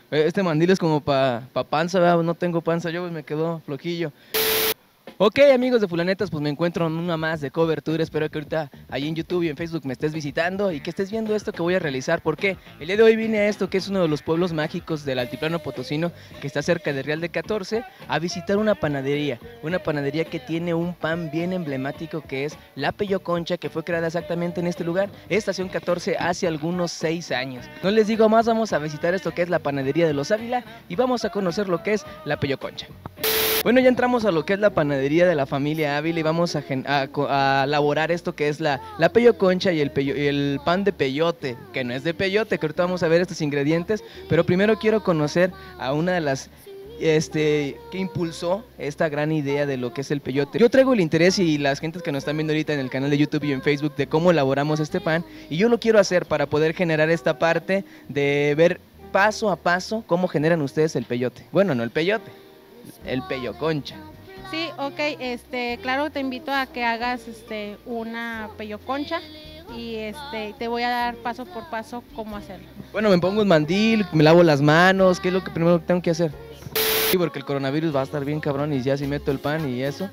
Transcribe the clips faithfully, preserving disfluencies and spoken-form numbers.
Este mandil es como para pa panza, ¿verdad? No tengo panza yo, pues me quedó flojillo. Ok, amigos de Fulanetas, pues me encuentro en una más de cobertura. Espero que ahorita ahí en YouTube y en Facebook me estés visitando y que estés viendo esto que voy a realizar. Porque el día de hoy vine a esto, que es uno de los pueblos mágicos del altiplano potosino, que está cerca de Real de catorce, a visitar una panadería. Una panadería que tiene un pan bien emblemático, que es la Pello Concha, que fue creada exactamente en este lugar, Estación catorce, hace algunos seis años. No les digo más, vamos a visitar esto que es la panadería de los Ávila y vamos a conocer lo que es la Pello Concha. Bueno, ya entramos a lo que es la panadería de la familia Ávila y vamos a, a, a elaborar esto que es la, la Pello Concha y el, pello, y el pan de peyote, que no es de peyote, que ahorita vamos a ver estos ingredientes, pero primero quiero conocer a una de las este que impulsó esta gran idea de lo que es el peyote. Yo traigo el interés y las gentes que nos están viendo ahorita en el canal de YouTube y en Facebook de cómo elaboramos este pan, y yo lo quiero hacer para poder generar esta parte de ver paso a paso cómo generan ustedes el peyote. Bueno, no el peyote, el Pello Concha. Sí, ok, este, claro, te invito a que hagas este, una Pello Concha y este, te voy a dar paso por paso cómo hacerlo. Bueno, me pongo un mandil, me lavo las manos, ¿qué es lo que primero que tengo que hacer? Sí, porque el coronavirus va a estar bien cabrón y ya si meto el pan y eso.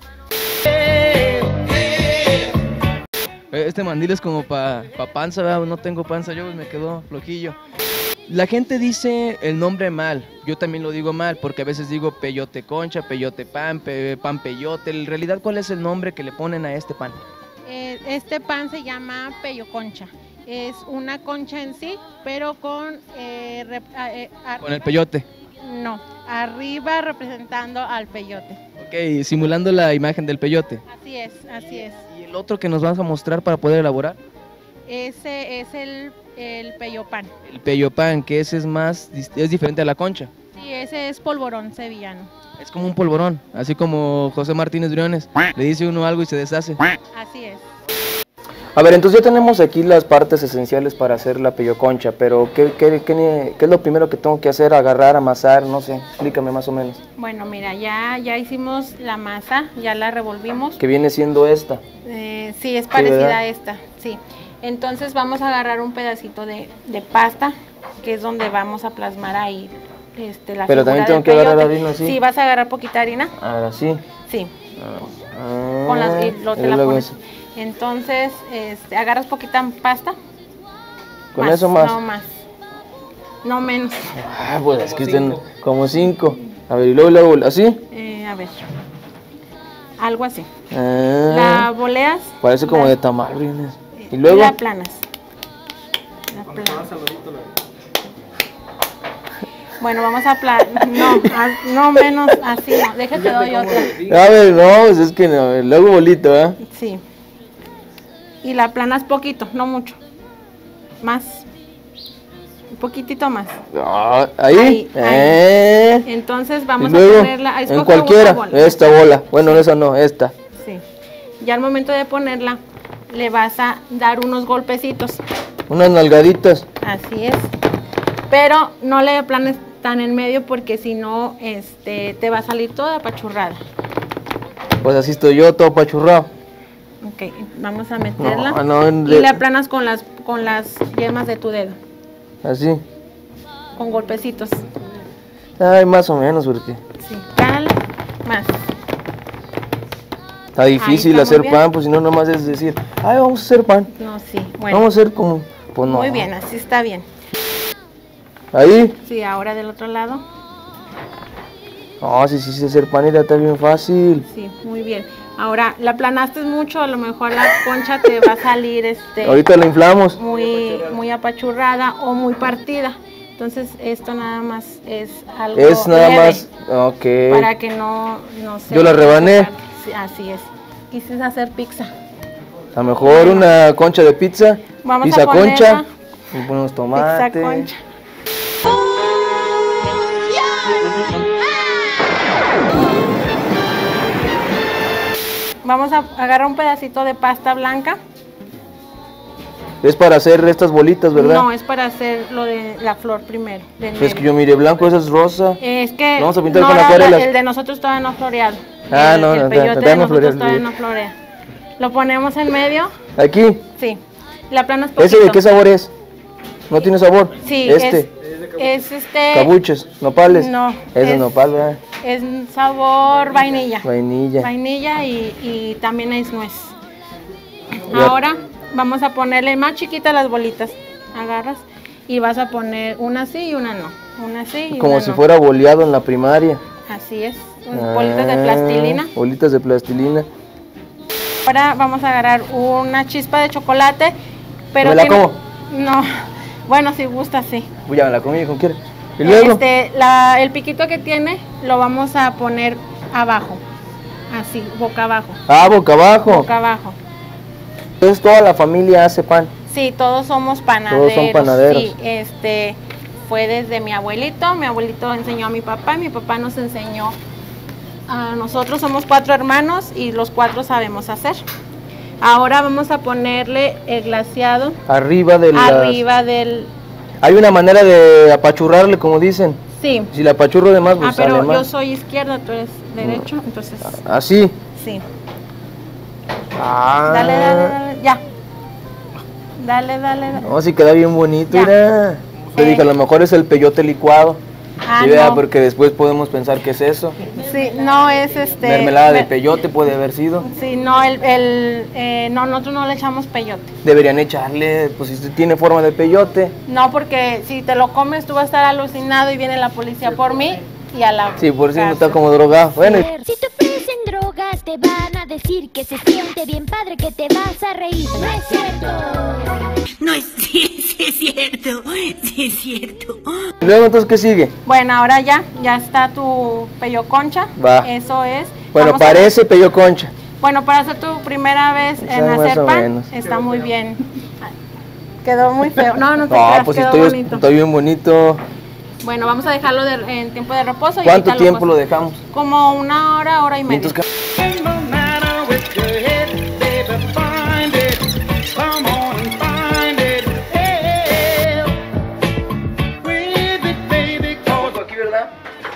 Este mandil es como para pa panza, ¿verdad? No tengo panza yo, pues me quedó flojillo. La gente dice el nombre mal, yo también lo digo mal, porque a veces digo peyote concha, peyote pan, pe, pan peyote. En realidad, ¿cuál es el nombre que le ponen a este pan? Eh, este pan se llama Pello Concha, es una concha en sí, pero con... Eh, rep, eh, ¿Con el peyote? No, arriba representando al peyote. Ok, simulando la imagen del peyote. Así es, así es. ¿Y el otro que nos vas a mostrar para poder elaborar? Ese es el, el Pello Pan. El Pello Pan, que ese es más, es diferente a la concha. Sí, ese es polvorón sevillano. Es como un polvorón, así como José Martínez Briones, le dice uno algo y se deshace. Así es. A ver, entonces ya tenemos aquí las partes esenciales para hacer la Pello Concha, pero ¿qué, qué, qué, qué es lo primero que tengo que hacer? Agarrar, amasar, no sé, explícame más o menos. Bueno, mira, ya, ya hicimos la masa, ya la revolvimos. ¿Qué viene siendo esta? Eh, sí, es parecida sí, a esta, sí. Entonces vamos a agarrar un pedacito de, de pasta, que es donde vamos a plasmar ahí este, la Pero también tengo que peyote. agarrar harina así. Sí, vas a agarrar poquita harina. Ahora sí. Sí. Ah, Con las, y lo, te y la luego pones. eso. Entonces, este, agarras poquita pasta. ¿Con más, eso más? No más. No menos. Ah, pues es que estén como cinco. A ver, y luego, luego, ¿así? Eh, a ver. Algo así. Ah, La boleas. parece como la, de tamal, Briones. ¿Y luego? La planas. La planas. Bueno, vamos a plan, no, a, no menos así, no, déjate doy otra. A ver, no, pues es que no, luego bolito, ¿eh? Sí. Y la planas poquito, no mucho. Más. Un poquitito más. Ah, ¿ahí? Ahí, eh. ahí. Entonces vamos luego, a ponerla. A en cualquiera, bola. esta bola. Bueno, sí. Esa no, esta. Sí. Ya al momento de ponerla, le vas a dar unos golpecitos. Unas nalgaditas. Así es. Pero no le planes tan en medio porque si no, este, te va a salir toda apachurrada. Pues así estoy yo, todo apachurrado. Ok, vamos a meterla. No, no, en y le aplanas con las, con las yemas de tu dedo. Así. Con golpecitos. Ay, más o menos, porque... Sí, cala, más. Está difícil está hacer pan, pues si no, nomás es decir, ay, vamos a hacer pan. No, sí, bueno. Vamos a hacer como... Pues no. Muy bien, así está bien. ¿Ahí? Sí, ahora del otro lado. No, sí, sí, sí, hacer pan está bien fácil. Sí, muy bien. Ahora, la aplanaste mucho, a lo mejor la concha te va a salir este... Ahorita la inflamos. Muy, muy apachurrada o muy partida. Entonces, esto nada más es algo Es nada leve, más, ok. para que no, no se... Yo la rebané. Sí, así es. Quise hacer pizza. A lo mejor una concha de pizza. Vamos pizza a ponerla, concha. Y ponemos tomate. Pizza concha. Vamos a agarrar un pedacito de pasta blanca. Es para hacer estas bolitas, ¿verdad? No, es para hacer lo de la flor primero. Es que yo mire blanco, esa es rosa. Es que vamos a pintar no, con la, acuarelas. El de nosotros todavía no floreado. Ah, el, no, el no, peyote todavía de no nosotros florea. todavía no florea. Lo ponemos en medio. ¿Aquí? Sí. La planas poquito. ¿Ese de qué sabor es? ¿No tiene sabor? Sí, este. es, Es este... Cabuches, nopales. No. Es de nopal, ¿verdad? Es sabor vainilla. Vainilla. Vainilla y, y también es nuez. Ahora vamos a ponerle más chiquitas las bolitas. Agarras y vas a poner una sí y una no. Una sí y Como una si no. fuera boleado en la primaria. Así es. Ah, Bolitas de plastilina. Bolitas de plastilina. Ahora vamos a agarrar una chispa de chocolate. Pero ¿Me la tiene- como? No. Bueno, si gusta, sí. Pues ya me la comí, ¿con quiere? ¿Y luego? Este, la, el piquito que tiene lo vamos a poner abajo. Así, boca abajo. Ah, boca abajo. Boca abajo. Entonces toda la familia hace pan. Sí, todos somos panaderos. Todos son panaderos. Sí, este, fue desde mi abuelito. Mi abuelito enseñó a mi papá, mi papá nos enseñó a nosotros. Somos cuatro hermanos y los cuatro sabemos hacer. Ahora vamos a ponerle el glaseado Arriba de las... arriba del... Hay una manera de apachurrarle, como dicen. Sí. Si la apachurro de más, pues Ah, pero sale yo más. soy izquierda, tú eres derecho, entonces Así. sí. Ah. Dale, dale, dale, ya. Dale, dale, dale. No, sí queda bien bonito, Ya. mira. Te Eh. dije, a lo mejor es el peyote licuado. Ah, Sí, vea, no. porque después podemos pensar que es eso. Sí, no es este... Mermelada de me- peyote puede haber sido. Sí, no, el, el eh, no, nosotros no le echamos peyote. Deberían echarle, pues si tiene forma de peyote. No, porque si te lo comes tú vas a estar alucinado y viene la policía por mí y a la Sí, por si no cárcel. está como drogado. Bueno, y- Si te ofrecen drogas te van a decir que se siente bien padre, que te vas a reír. No es cierto. No es, sí, sí es cierto, sí es cierto. y luego entonces, ¿qué sigue? Bueno, ahora ya, ya está tu pello concha. Va. Eso es. Bueno, Vamos a- parece peyo concha. Bueno, para hacer tu primera vez Sí, en más hacer o pan, menos. está muy bien. Quedó muy feo. No, no te No, creas, pues quedó estoy, bonito. estoy bien bonito. Bueno, vamos a dejarlo de- en tiempo de reposo. y ¿Cuánto ahorita tiempo lo cos- dejamos? Como una hora, hora y media. Entonces, Ain't no matter with your head, baby, find it. Come on and find it. Hey, with it, baby, cause aquí, ¿verdad?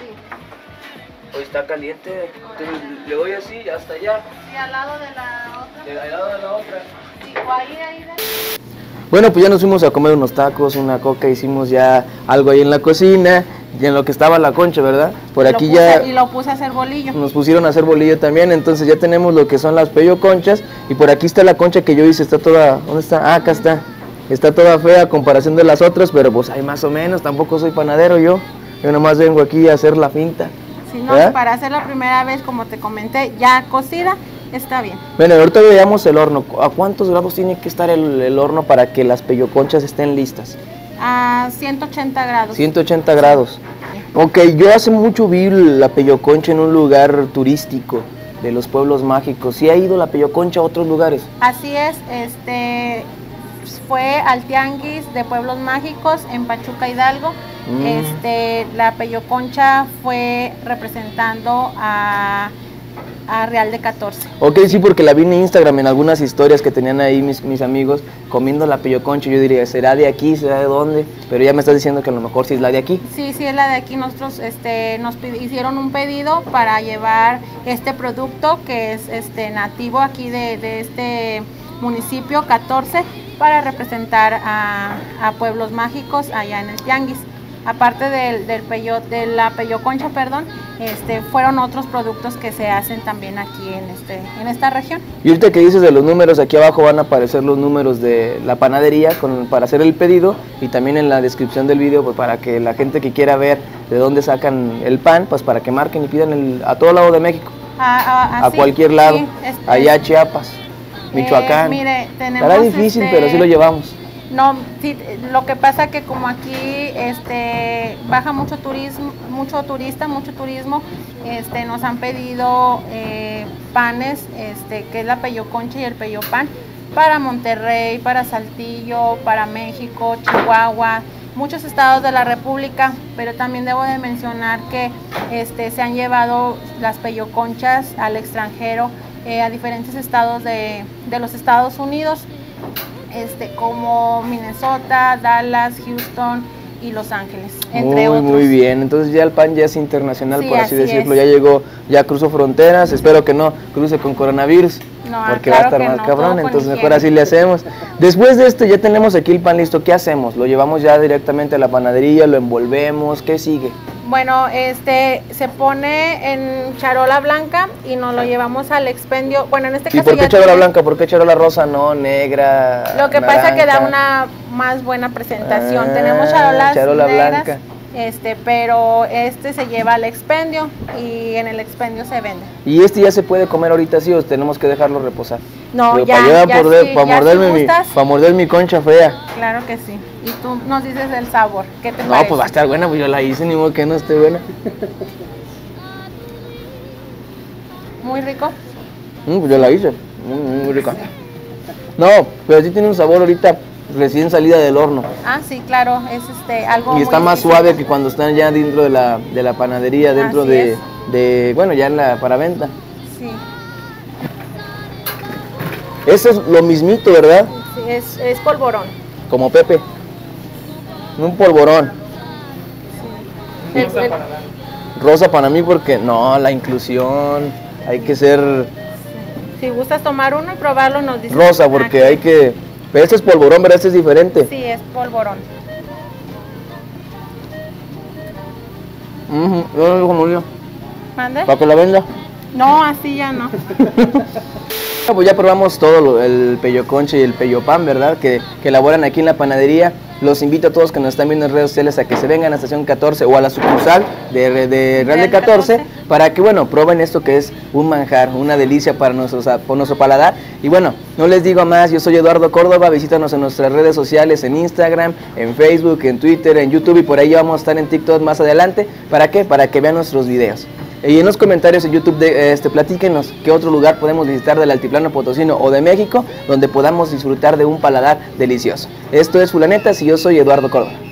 Sí. Hoy está caliente. Entonces, le doy así hasta allá, Sí, al lado de la otra. al lado de la otra. Sí, o ahí, ahí. de- Bueno, pues ya nos fuimos a comer unos tacos, una coca, hicimos ya algo ahí en la cocina, y en lo que estaba la concha, ¿verdad? Por Lo aquí puse- ya Y lo puse a hacer bolillo. nos pusieron a hacer bolillo también, entonces ya tenemos lo que son las peyo conchas, y por aquí está la concha que yo hice, está toda, ¿dónde está? Ah, acá está, está toda fea a comparación de las otras, pero pues hay más o menos, tampoco soy panadero yo, yo nomás vengo aquí a hacer la finta. Si no, ¿verdad? para hacer la primera vez, como te comenté, ya cocida, está bien. Bueno, ahorita veamos el horno, ¿a cuántos grados tiene que estar el, el horno para que las peyo conchas estén listas? A ciento ochenta grados. ciento ochenta grados. Ok, yo hace mucho vi la peyoconcha en un lugar turístico de los pueblos mágicos. ¿Sí ha ido la peyoconcha a otros lugares? Así es, este fue al Tianguis de Pueblos Mágicos en Pachuca, Hidalgo. Mm. Este, la Pello Concha fue representando a, a Real de catorce. Ok, sí, porque la vi en Instagram en algunas historias que tenían ahí mis, mis amigos comiendo la peyoconcha. Yo diría, ¿será de aquí? ¿Será de dónde? Pero ya me estás diciendo que a lo mejor sí es la de aquí. Sí, sí, es la de aquí. Nosotros este, nos pidi- hicieron un pedido para llevar este producto que es este, nativo aquí de, de este municipio catorce para representar a, a pueblos mágicos allá en el Tianguis. Aparte del, del pello, de la peyoconcha, perdón, este, fueron otros productos que se hacen también aquí en, este, en esta región. Y ahorita que dices de los números, aquí abajo van a aparecer los números de la panadería con, para hacer el pedido, y también en la descripción del video, pues para que la gente que quiera ver de dónde sacan el pan, pues para que marquen y pidan el, a todo lado de México, A, a- a así, cualquier lado, sí, este, allá a Chiapas, eh, Michoacán. mire, tenemos, Estará difícil, este, pero sí lo llevamos. No, sí, lo que pasa que como aquí este baja mucho turismo, mucho turista, mucho turismo, este nos han pedido eh, panes, este que es la peyoconcha y el peyopan para Monterrey, para Saltillo, para México, Chihuahua, muchos estados de la República, pero también debo de mencionar que este se han llevado las peyoconchas al extranjero, eh, a diferentes estados de, de los Estados Unidos. Este, como Minnesota, Dallas, Houston y Los Ángeles, entre Muy, otros. muy bien, entonces ya el pan ya es internacional, Sí, por así, así decirlo, es. ya llegó, ya cruzó fronteras, espero que no cruce con coronavirus. No, porque claro va a estar que más no, cabrón, todo con entonces mejor higiene. así le hacemos. Después de esto ya tenemos aquí el pan listo, ¿qué hacemos? ¿Lo llevamos ya directamente a la panadería, lo envolvemos? ¿Qué sigue? Bueno, este se pone en charola blanca y nos lo llevamos al expendio. Bueno, en este ¿Y caso por qué ya charola tiene- blanca? ¿Por qué charola rosa, no negra? Lo que pasa que da naranja? una más buena presentación. Ah, Tenemos charolas charola negras, blanca. este, pero este se lleva al expendio y en el expendio se vende. ¿Y este ya se puede comer ahorita sí o tenemos que dejarlo reposar? No, Digo, ya, para yo ya morder- sí, para ya morderme si mi, gustas. para morder mi concha fea. Claro que sí. Y tú nos dices el sabor. ¿Qué te No, parece? pues va a estar buena, pues yo la hice, ni modo que no esté buena. Muy rico. Mm, pues yo la hice, mm, muy rica. No, pero sí tiene un sabor ahorita recién salida del horno. Ah, sí, claro, es este algo Y muy está más exquisito. suave que cuando están ya dentro de la, de la panadería, dentro Así de, es. de, bueno, ya en la para venta. Sí, Eso es lo mismito, ¿verdad? sí, es, es polvorón. Como Pepe. Un polvorón. El- el- Rosa para mí porque, no, la inclusión, hay que ser si gustas tomar uno y probarlo, nos dices. rosa porque Aquí. hay que... Pero este es polvorón, ¿verdad? Este es diferente. Sí, es polvorón. Ujú, yo lo digo como yo, ¿Mande? para que la venda. No, así ya no. Pues ya probamos todo, lo- el pello concha y el pello pan, ¿verdad? Que, que elaboran aquí en la panadería. Los invito a todos que nos están viendo en redes sociales a que se vengan a Estación catorce o a la sucursal de, de Real de catorce para que, bueno, prueben esto que es un manjar, una delicia para, nuestros, para nuestro paladar. Y bueno, no les digo más, yo soy Eduardo Córdoba, visítanos en nuestras redes sociales, en Instagram, en Facebook, en Twitter, en YouTube y por ahí vamos a estar en TikTok más adelante. ¿Para qué? Para que vean nuestros videos. Y en los comentarios en YouTube de, este, platíquenos qué otro lugar podemos visitar del Altiplano Potosino o de México donde podamos disfrutar de un paladar delicioso. Esto es Fulanetas y yo soy Eduardo Córdoba.